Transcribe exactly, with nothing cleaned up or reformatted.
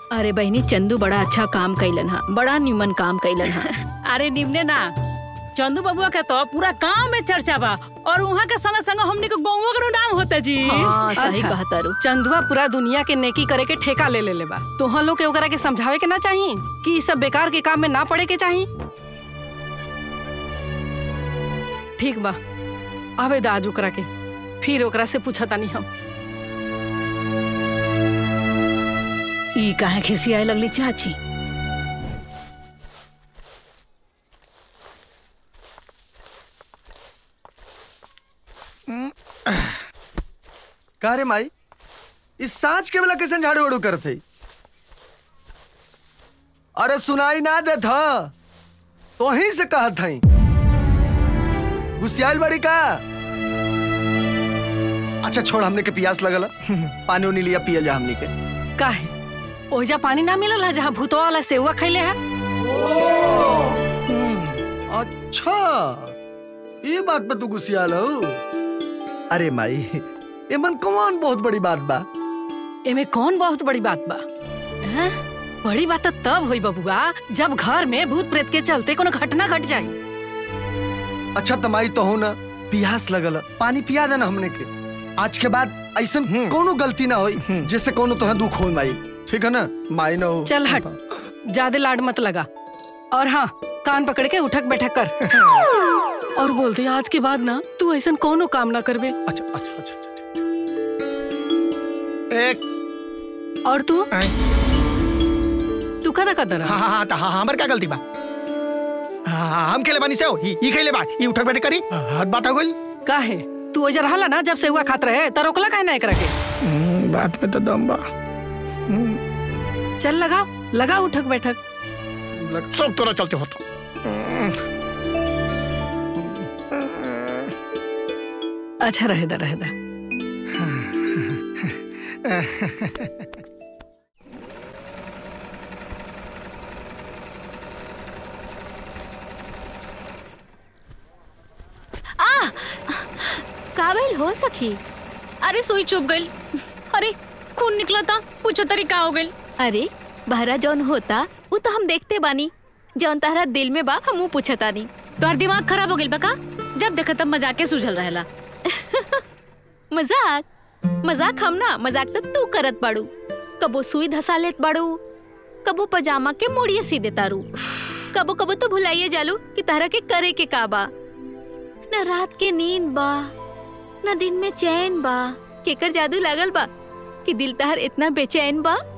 अरे बहनी चंदू बड़ा अच्छा काम कैलन हा, बड़ा निमन काम कैलन हा। अरे निमने ना चंदू बबुआ के तो पूरा गांव में चर्चा बा और वहाँ के संग संग हमने को गौवा के नाम होता जी। हाँ, सही अच्छा। कहा तारू। चंदुआ पूरा दुनिया के नेकी करे के ठेका ले ले ले बा। तो हम लोग के ओकरा के समझावे के ना चाहिए कि ई सब बेकार के काम में ना पड़े के चाहिए। ठीक बा, आवे दाज ओकरा के, फिर ओकरा से पूछा तानी हम। ई काहे खिसियाए लगली चाची? का रे माई, इस सांच के बेला कैसे झाड़ू वाड़ू करत है? अरे सुनाई ना दे था तो ही से कहत हई गुस्सियाल बड़ी का। अच्छा छोड़, हमने के प्यास लगल, पानी उनी लिया पिया जा हमने के। काहे ओजा पानी ना मिलल है जहाँ भूतवा वाला सेवा खैले है? अच्छा ये बात पे तू गुस्सियाल हो? अरे माई एमन कौन बहुत बड़ी बात बा? एमे कौन बहुत बड़ी बात बा? हैं? बड़ी बात तो तब हुई बबुआ जब घर में भूत प्रेत के चलते कोनो घटना घट जाए। अच्छा तमाई तो हो ना, प्यास लगल, पानी पिया देना हमने के। आज के बाद ऐसा कोनो गलती ना होई जिससे कोनो तो दुख हो माई, ठीक है ना माई? ना हो चल हट, ज्यादा लाड मत लगा और हाँ कान पकड़ के उठक बैठक कर और बोलते आज के बाद ना तू ऐसा कोनो काम ना करबे। अच्छा अच्छा अच्छा एक और तू तू कदा कदा हाँ हाँ हाँ हाँ हमर क्या गलती बा? हाँ, हम खेले बानी से हो, ही खेले बा, ही उठक बैठक करी, हाथ बात हो गई। काहे तू ओजा रहला ना जब से हुआ खात रहे त रोकला काहे ना एकरा के? बात में तो दम बा। चल लगा लगा उठक बैठक। सब तोरा चलते होता। अच्छा रहेदा रहेदा। आ काबिल हो सखी? अरे सुई चुप गई, अरे खून निकला था, पूछो तरी का हो गई? अरे बहरा जौन होता वो तो हम देखते बानी, जौन तारा दिल में बा हम पूछता नहीं। तोहर दिमाग खराब हो गई बका? जब देखा तब मजाके सूझल रहेला। मजाक मजाक हम ना, मजाक तो तू करत बाड़ू। कबो सुई धसा लेत बाड़ू, कबो पजामा के मोड़िए सी देता रू, कबो कबो तो भुलाइए जालू कि तारा के करे के का बा। न रात के नींद बा न दिन में चैन बा। केकर जादू लागल बा कि दिल तार इतना बेचैन बा?